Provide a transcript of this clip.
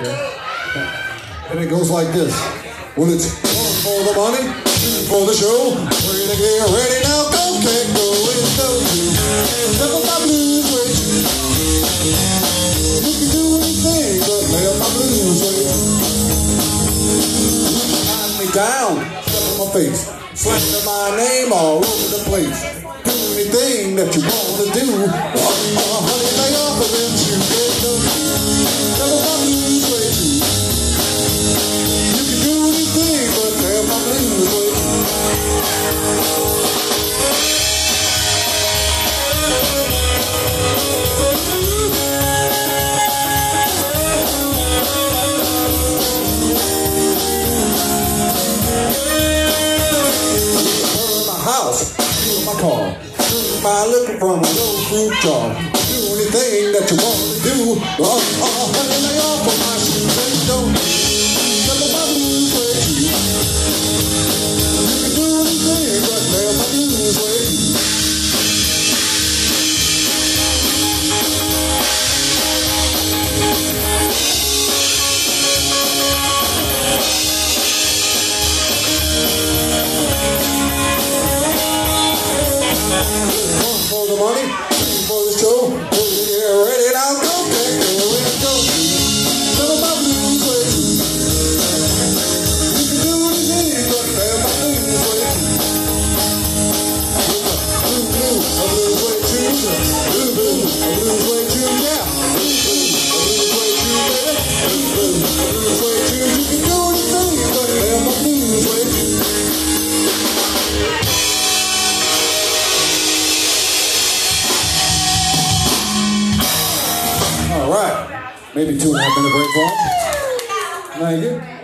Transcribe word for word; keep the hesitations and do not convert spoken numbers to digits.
And it goes like this. Well, it's one for the money, two for the show. Three to get ready now, go, can't go, it's go to. Step up my blues way. You can do anything but lay up my blues way. Knock me down, step on my face. Slander my name all over the place. Do anything that you want to do. Oh, honey, lay off of them shoes. Step up my blues way. You can do anything but lay up my blues way. House, steal my car, drink my liquor from a low fruit jar. Do anything that you want to do. Oh, oh, honey, lay off of my shoes and don't step on my blues way. You can do anything but lay on my blues way. One for the money, two for the show. Get ready now, go, get go, let's go. Step on my blues way. You can do anything but lay on my blues way. Blue, blue, a blues way too. Blue, blue, a blues way too, yeah. Blue, blue, a blues way too, baby. Blue, blue, a blues way too. You can do anything but lay on my blues way. All right, maybe two and a half minute break for him. Thank you.